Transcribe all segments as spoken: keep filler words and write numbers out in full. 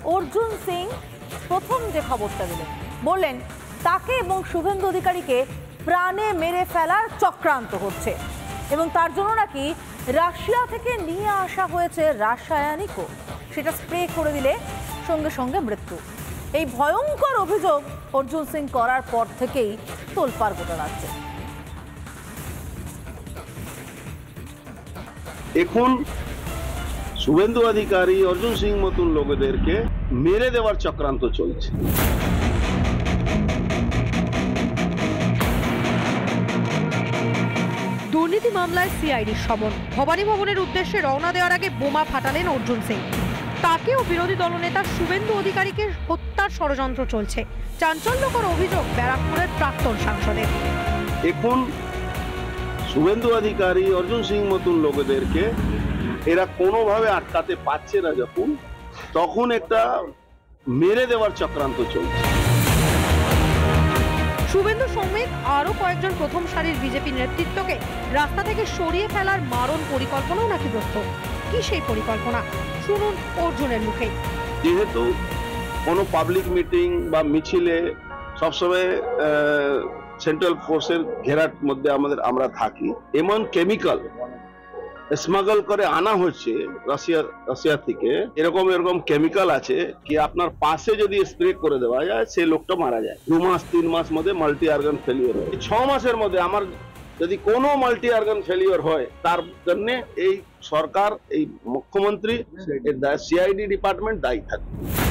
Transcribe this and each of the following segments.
অর্জুন সিং প্রথম যে খবরটা দিলেন, বললেন তাকে এবং শুভেন্দু অধিকারীকে প্রাণে মেরে ফেলার চক্রান্ত হচ্ছে এবং তার জন্য নাকি রাশিয়া থেকে নিয়ে আসা হয়েছে রাসায়নিকও, সেটা স্প্রে করে দিলে সঙ্গে সঙ্গে মৃত্যু। এই ভয়ঙ্কর অভিযোগ অর্জুন সিং করার পর থেকেই তোলপাড় গোটা রাজ্যে। এখন শুভেন্দু অধিকারী, অর্জুন সিং মতন লোকেদেরকে মেরে দেওয়ার চক্রান্ত চলছে। দুর্নীতি মামলায় সিআইডির সমন, ভবানী ভবনের উদ্দেশ্যে রওনা দেওয়ার আগে বোমা ফাটালেন অর্জুন সিং। তাকেও বিরোধী দলনেতা শুভেন্দু অধিকারীকে হত্যার ষড়যন্ত্র চলছে। চাঞ্চল্যকর অভিযোগ ব্যারাকপুরের প্রাক্তন সাংসদের। এখন শুভেন্দু অধিকারী, অর্জুন সিং মতন লোকেদেরকে এরা কোনোভাবে আটকাতে পারছে না, যখন তখন একটা মেরে দেওয়ার চক্রান্ত চলছে। শুভেন্দু সমেত আরো কয়েকজন প্রথম সারির বিজেপি নেতৃত্বকে রাস্তা থেকে সরিয়ে ফেলার মারণ পরিকল্পনাও নাকি প্রস্তুত। কি সেই পরিকল্পনা, শুনুন অর্জুনের মুখে। যেহেতু কোনো পাবলিক মিটিং বা মিছিলে সবসময় সেন্ট্রাল ফোর্সের ঘেরার মধ্যে আমাদের আমরা থাকি, এমন কেমিক্যাল স্মাগল করে আনা হচ্ছে রাশিয়া রাশিয়া থেকে। এরকম এরকম কেমিক্যাল আছে কি আপনার পাশে যদি স্প্রে করে দেওয়া যায় সে লোকটা মারা যায়। দু মাস তিন মাস মধ্যে মাল্টি অর্গান ফেলিওর হয়। ছ মাসের মধ্যে আমার যদি কোনো মাল্টি অর্গান ফেলিওর হয়, তার জন্য এই সরকার, এই মুখ্যমন্ত্রী, সিআইডি ডিপার্টমেন্ট দায়ী থাকে।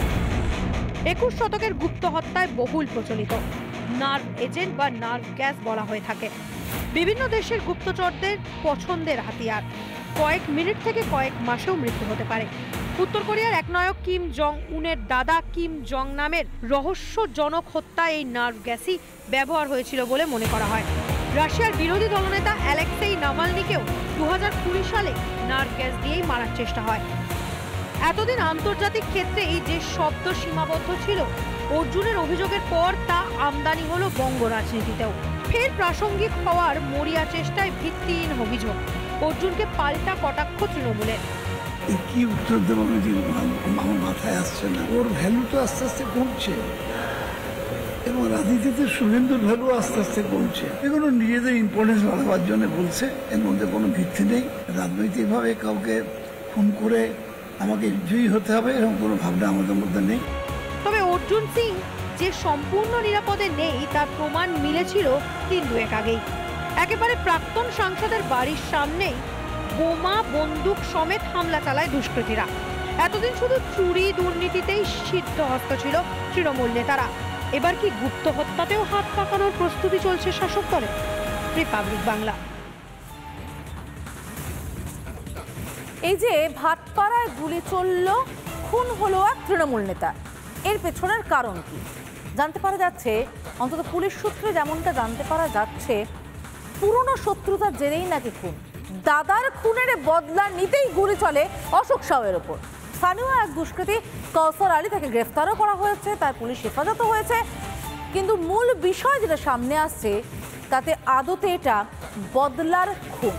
একুশ শতকের গুপ্ত হত্যায় বহুল প্রচলিত নার্ভ এজেন্ট বা নার্ভ গ্যাস বলা হয়ে থাকে। বিভিন্ন দেশের গুপ্তচরদের পছন্দের হাতিয়ার। কয়েক মিনিট থেকে কয়েক মাসেও মৃত্যু হতে পারে। উত্তর কোরিয়ার এক নায়ক কিম জং উনের দাদা কিম জং নামের রহস্যজনক হত্যায় এই নার্ভ গ্যাসই ব্যবহার হয়েছিল বলে মনে করা হয়। রাশিয়ার বিরোধী দলনেতা অ্যালেক্সেই নাভালনিকেও দু হাজার কুড়ি সালে নার্ভ গ্যাস দিয়েই মারার চেষ্টা হয়। এতদিন আন্তর্জাতিক ক্ষেত্রে এই যে শব্দ সীমাবদ্ধ ছিল, অর্জুনের অভিযোগের পর তা আমদানি হলো বঙ্গ রাজনীতিতেও। ফের প্রাসঙ্গিক হওয়ার মরিয়া চেষ্টায় ভিত্তিহীন অভিযোগ। অর্জুনকে পাল্টা কটাক্ষ তৃণমূলের। কি উত্তর দেবো আমার মাথায় আসছে না। ওর ভ্যালু তো আস্তে আস্তে কমছে এবং রাজনীতিতে শুভেন্দুর ভ্যালু আস্তে আস্তে কমছে। এগুলো নিজেদের ইম্পর্টেন্স বাড়াবার জন্য বলছে, এর মধ্যে কোনো ভিত্তি নেই। রাজনৈতিকভাবে কাউকে ফোন করে আমাকে জয়ী হতে হবে এরকম কোনো ভাবনা আমাদের মধ্যে নেই। তবে অর্জুন সিং যে সম্পূর্ণ নিরাপদে নেই তার প্রমাণ মিলেছিল দিন দুয়েক আগেই। একেবারে প্রাক্তন সাংসদের বাড়ির সামনেই বোমা বন্দুক সমেত হামলা চালায় দুষ্কৃতীরা। এতদিন শুধু চুরি দুর্নীতিতেই সিদ্ধহস্ত ছিল তৃণমূল নেতারা। এবার কি গুপ্ত হত্যাতেও হাত পাকানোর প্রস্তুতি চলছে শাসক দলে? রিপাবলিক বাংলা। এই যে ভাটপাড়ায় গুলি চলল, খুন হলো এক তৃণমূল নেতা, এর পেছনের কারণ কি জানতে পারা যাচ্ছে? অন্তত পুলিশ সূত্রে যেমনটা জানতে পারা যাচ্ছে, পুরনো শত্রুতার জেরেই নাকি খুন। দাদার খুনের বদলা নিতেই গুলি চলে অশোক সাউয়ের ওপর। স্থানীয় এক দুষ্কৃতী কৌসর আলী, তাকে গ্রেফতারও করা হয়েছে, তার পুলিশ হেফাজতও হয়েছে। কিন্তু মূল বিষয় যেটা সামনে আসছে তাতে আদতে এটা বদলার খুন।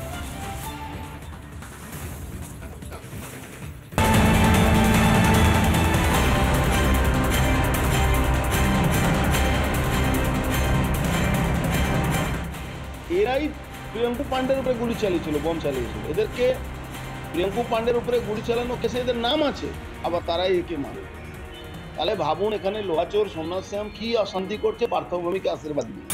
এরাই প্রিয়ঙ্কু পান্ডের উপরে গুলি চালিয়েছিল, বম চালিয়েছিল। এদেরকে প্রিয়ঙ্কু পান্ডের উপরে গুলি চালানো কেসে এদের নাম আছে, আবার তারাই একে মারে। তাহলে ভাবুন এখানে লোহাচোর সোমনাথ শ্যাম কি অশান্তি করছে পার্থভূমিকে আশীর্বাদ দিয়ে।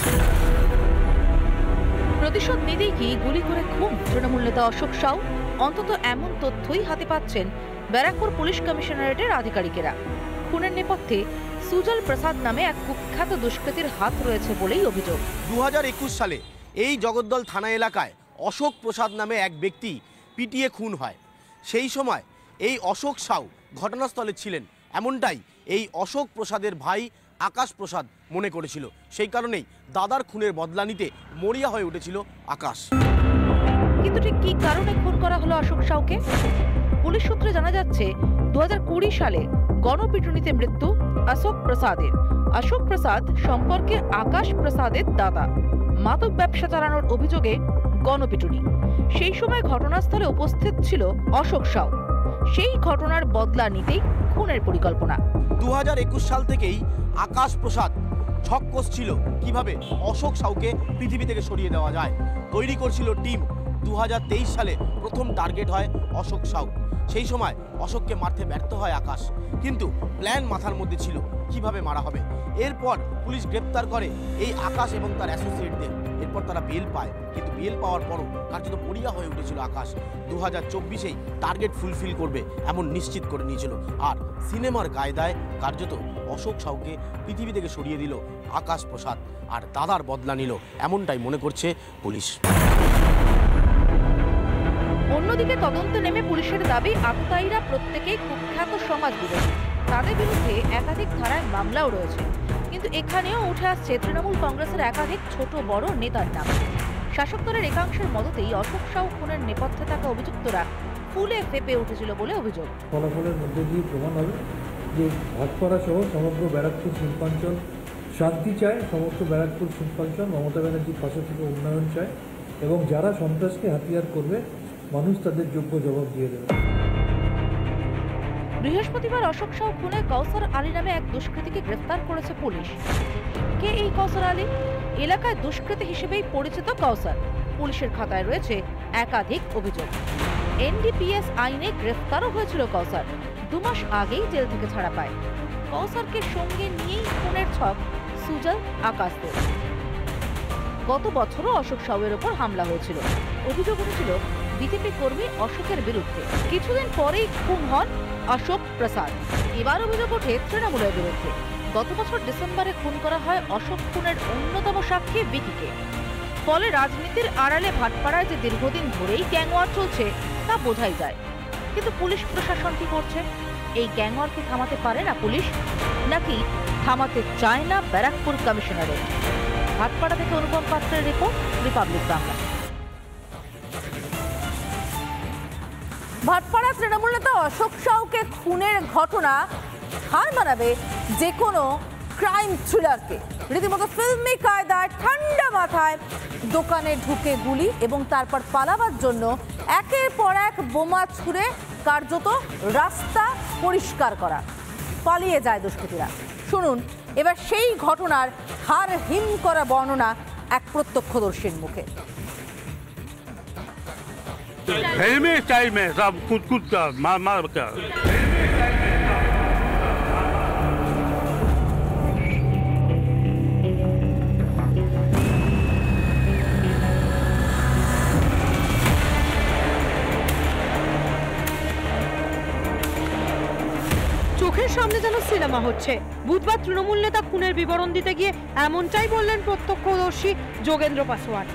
প্রতিশোধ নিতেই কি গুলি করে খুন তৃণমূল নেতা অশোক সাউ? অন্তত এমন তথ্যই হাতে পাচ্ছেন ব্যারাকপুর পুলিশ কমিশনারেটের আধিকারিকেরা। খুনের নেপথ্যে সুজল প্রসাদ নামে এক কুখ্যাত দুষ্কৃতীর হাত রয়েছে বলেই অভিযোগ। দু হাজার একুশ সালে এই জগদ্দল থানা এলাকায় অশোক প্রসাদ নামে এক ব্যক্তি পিটিয়ে খুন হয়। সেই সময় এই অশোক সাউ ঘটনাস্থলে ছিলেন, এমনটাই এই অশোক প্রসাদের ভাই আকাশ প্রসাদ মনে করেছিল। সেই কারণেই দাদার খুনের বদলা নিতে মরিয়া হয়ে উঠেছিল আকাশ। কিন্তু ঠিক কি কারণে খুন করা হলো অশোক সাউকে? পুলিশ সূত্রে জানা যাচ্ছে দু হাজার কুড়ি সালে গণপিটুনিতে মৃত্যু অশোক প্রসাদের। অশোক প্রসাদ সম্পর্কে আকাশ প্রসাদের দাদা। মাদক ব্যবসা চালানোর অভিযোগে গণপিটুনি। সেই সময় ঘটনাস্থলে উপস্থিত ছিল অশোক সাউ। সেই ঘটনার বদলা নিতেই খুনের পরিকল্পনা। দু হাজার একুশ সাল থেকেই আকাশ প্রসাদ ছক কষছিল কিভাবে অশোক সাউকে পৃথিবী থেকে সরিয়ে দেওয়া যায়। তৈরি করছিল টিম। দু হাজার তেইশ সালে প্রথম টার্গেট হয় অশোক সাউ। সেই সময় অশোককে মারতে ব্যর্থ হয় আকাশ, কিন্তু প্ল্যান মাথার মধ্যে ছিল কিভাবে মারা হবে। এরপর পুলিশ গ্রেপ্তার করে এই আকাশ এবং তার অ্যাসোসিয়েটদের। এরপর তারা বেল পায়, কিন্তু বেল পাওয়ার পরও কার্যত পড়িয়া হয়ে উঠেছিল আকাশ। দু হাজার চব্বিশেই টার্গেট ফুলফিল করবে এমন নিশ্চিত করে নিয়েছিল। আর সিনেমার কায়দায় কার্যত অশোক সাউকে পৃথিবী থেকে সরিয়ে দিল আকাশ প্রসাদ, আর দাদার বদলা নিল, এমনটাই মনে করছে পুলিশ। অন্যদিকে তদন্তে নেমে পুলিশের দাবি আততায়ীরা প্রত্যেকেই কুখ্যাত সমাজ বিরোধী। তাদের বিরুদ্ধে একাধিক ধারায় মামলাও রয়েছে, কিন্তু এখানেও উঠে আসছে তৃণমূল কংগ্রেসের একাধিক ছোট বড় নেতার নাম। শাসক দলের একাংশের মদতেই অশোক সাউ খুনের নেপথ্যে থাকা অভিযুক্তরা ফুলে ফেপে উঠেছিল বলে অভিযোগ। ফলাফলের মধ্যে দিয়ে প্রমাণ হবে যে ভাটপাড়া সহ সমগ্র ব্যারাকপুর শিল্পাঞ্চল শান্তি চায়, সমস্ত ব্যারাকপুর শিল্পাঞ্চল মমতা ব্যানার্জির পাশে থেকে উন্নয়ন চায়, এবং যারা সন্ত্রাসকে হাতিয়ার করবে মানুষ তাদের যোগ্য জবাব দিয়ে দেবে। বৃহস্পতিবার অশোক সাউ খুনে কৌসার আলী নামে এক দুষ্কৃতীকে গ্রেফতার করেছে পুলিশ। কে এই কৌসার আলী? এলাকায় দুষ্কৃতী হিসেবেই পরিচিত কৌসার। পুলিশের খাতায় রয়েছে একাধিক অভিযোগ। এনডিপিএস আইনে গ্রেফতারও হয়েছিল কৌসার। দু মাস আগেই জেল থেকে ছাড়া পায়। কৌসারকে সঙ্গে নিয়েই খুনের ছক সুজল আকাশদের। গত বছরও অশোক সাউয়ের ওপর হামলা হয়েছিল। অভিযোগ উঠেছিল বিজেপি কর্মী অশোকের বিরুদ্ধে। কিছুদিন পরেই খুন হন অশোক প্রসাদ। এবার অভিযোগ ওঠে তৃণমূলের বিরুদ্ধে। গত বছর ডিসেম্বরে খুন করা হয় অশোক খুনের অন্যতম সাক্ষী বিকিকে। ফলে রাজনীতির আড়ালে ভাটপাড়ায় যে দীর্ঘদিন ধরেই গ্যাংওয়ার চলছে তা বোঝাই যায়। কিন্তু পুলিশ প্রশাসন কি করছে? এই গ্যাংওয়ারকে থামাতে পারে না পুলিশ, নাকি থামাতে চায় না ব্যারাকপুর কমিশনারেট? ভাটপাড়া থেকে অনুপম পাত্রের রিপোর্ট, রিপাবলিক বাংলা। ভাটপাড়া তৃণমূল নেতা অশোক সাউকে খুনের ঘটনা হার মানাবে যে কোনো ক্রাইম থ্রিলারকে। রীতিমতো ফিল্মি কায়দায় ঠান্ডা মাথায় দোকানে ঢুকে গুলি এবং তারপর পালাবার জন্য একের পর এক বোমা ছুঁড়ে কার্যত রাস্তা পরিষ্কার করা। পালিয়ে যায় দুষ্কৃতীরা। শুনুন এবার সেই ঘটনার হার হিম করা বর্ণনা এক প্রত্যক্ষদর্শীর মুখে। फिल्मी स्टाइल में सब कूद कूद कर मार मार कर চোখের সামনে যেন সিনেমা হচ্ছে। বুধবার তৃণমূল নেতা খুনের বিবরণ দিতে গিয়ে এমনটাই বললেন প্রত্যক্ষদর্শী যোগেন্দ্র পাসওয়ান।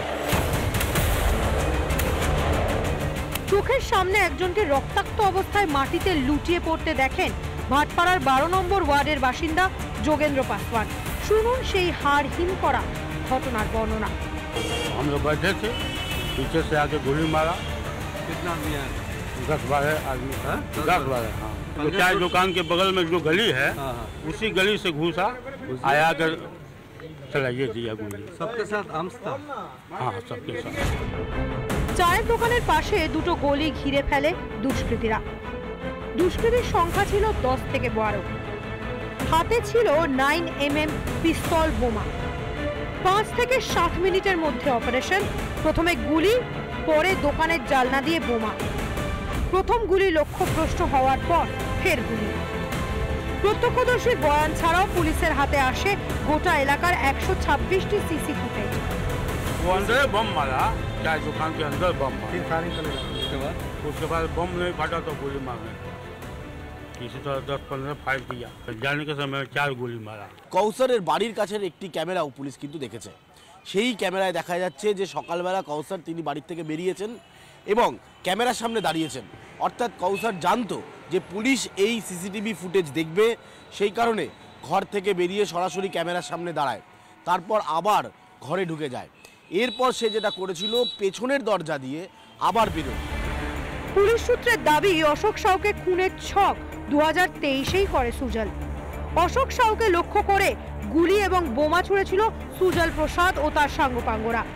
চোখের সামনে একজনকে রক্তাক্ত অবস্থায় মাটিতে লুটিয়ে পড়তে দেখেন ভাটপাড়ার বারো নম্বর ওয়ার্ডের বাসিন্দা যোগেন্দ্র পাসওয়ান। শুনুন সেই হাড় হিম করা ঘটনার বর্ণনা। हम लोग बैठे थे, पीछे से आके गोली मारा। कितना आदमी है? दस बारह आदमी, हाँ? दस बारह। हाँ, तो चाय दुकान के बगल में जो गली है, हाँ, हाँ। उसी गली से घुसा, आया कर चलाइए दिया गोली। सबके साथ आर्म्स था? हाँ, सबके साथ। চায়ের দোকানের পাশে দুটো গলি ঘিরে ফেলে দুষ্কৃতীরা। দুষ্কৃতীর সংখ্যা ছিল দশ থেকে বারো। হাতে ছিল নাইন এম এম পিস্তল বোমা। পাঁচ থেকে সাত মিনিটের মধ্যে অপারেশন। প্রথমে গুলি, পরে দোকানের জালনা দিয়ে বোমা। প্রথম গুলি লক্ষ্যভ্রষ্ট হওয়ার পর ফের গুলি। প্রত্যক্ষদর্শীর বয়ান ছাড়াও পুলিশের হাতে আসে গোটা এলাকার একশো ছাব্বিশটি সিসি ফুটেজ। वो अंदर बम मारा, चाय दुकान के अंदर बम मारा। फिर फायरिंग चले गए उसके बाद? उसके बाद बम नहीं फटा तो गोली मारने इसी तरह दस पंद्रह फायर किया। फिर जाने के समय चार गोली मारा। কৌসারের বাড়ির কাছের একটি ক্যামেরাও পুলিশ কিন্তু দেখেছে। সেই ক্যামেরায় দেখা যাচ্ছে যে সকালবেলা কৌসার তিনি বাড়ির থেকে বেরিয়েছেন এবং ক্যামেরার সামনে দাঁড়িয়েছেন। অর্থাৎ কৌসার জানতো যে পুলিশ এই সিসিটিভি ফুটেজ দেখবে, সেই কারণে ঘর থেকে বেরিয়ে সরাসরি ক্যামেরার সামনে দাঁড়ায়, তারপর আবার ঘরে ঢুকে যায়। এরপর সে যেটা করেছিল পেছনের দরজা দিয়ে আবার বেরোয়। পুলিশ সূত্রের দাবি অশোক সাউকে খুনের ছক দু হাজার তেইশেই করে সুজল। অশোক সাউকে লক্ষ্য করে গুলি এবং বোমা ছুড়েছিল সুজল প্রসাদ ও তার সাঙ্গপাঙ্গরা।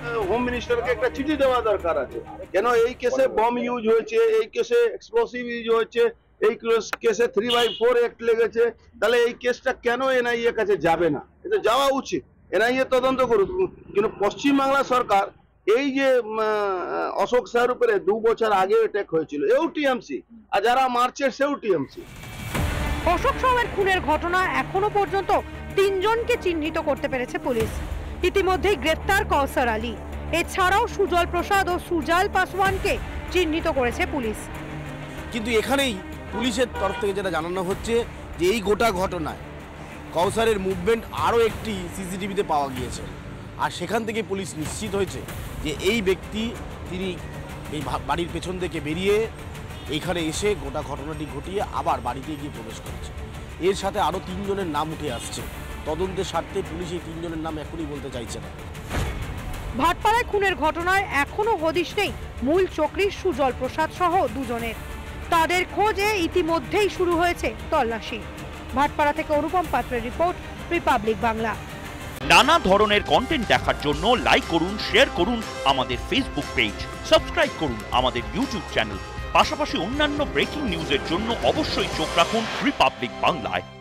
হোম মিনিস্টারকে একটা চিঠি দেওয়া দরকার আছে। কেন এই কেসে বম ইউজ হয়েছে, এই কেসে এক্সপ্লোসিভ ইউজ হয়েছে, এই কেসে থ্রি বাই ফোর অ্যাক্ট লেগেছে, তাহলে এই কেসটা কেন এনআইএ কাছে যাবে না? এটা যাওয়া উচিত, এনআইএ তদন্ত করুক। কিন্তু পশ্চিমবাংলা সরকার এই যে অশোক স্যার উপরে দু বছর আগে অ্যাটাক হয়েছিল, এও টিএমসি, আর যারা মারছে সেও টিএমসি। অশোক সাউয়ের খুনের ঘটনা এখনো পর্যন্ত তিনজনকে চিহ্নিত করতে পেরেছে পুলিশ। ইতিমধ্যেই গ্রেফতার কৌসার আলী, এছাড়াও সুজল প্রসাদ ও সুজাল পাসওয়ানকে চিহ্নিত করেছে পুলিশ। কিন্তু এখানেই পুলিশের তরফ থেকে যেটা জানানো হচ্ছে যে এই গোটা ঘটনায় কৌসারের মুভমেন্ট আরও একটি সিসিটিভিতে পাওয়া গিয়েছে, আর সেখান থেকে পুলিশ নিশ্চিত হয়েছে যে এই ব্যক্তি তিনি এই বাড়ির পেছন থেকে বেরিয়ে এইখানে এসে গোটা ঘটনাটি ঘটিয়ে আবার বাড়িতে গিয়ে প্রবেশ করেছে। এর সাথে আরও তিনজনের নাম উঠে আসছে। তদন্তের স্বার্থে পুলিশ এই তিনজনের নাম এখনই বলতে চাইছে না। ভাটপাড়ায় খুনের ঘটনায় এখনো হদিশ নেই মূল চক্রী সুজল প্রসাদ সহ দুজনের। তাদের খোঁজে ইতিমধ্যেই শুরু হয়েছে তল্লাশি। ভাটপাড়া থেকে অনুপম পাত্রের রিপোর্ট, রিপাবলিক বাংলা। নানা ধরনের কন্টেন্ট দেখার জন্য লাইক করুন, শেয়ার করুন আমাদের ফেসবুক পেজ, সাবস্ক্রাইব করুন আমাদের ইউটিউব চ্যানেল। পাশাপাশি অন্যান্য ব্রেকিং নিউজের জন্য অবশ্যই চোখ রাখুন রিপাবলিক বাংলায়।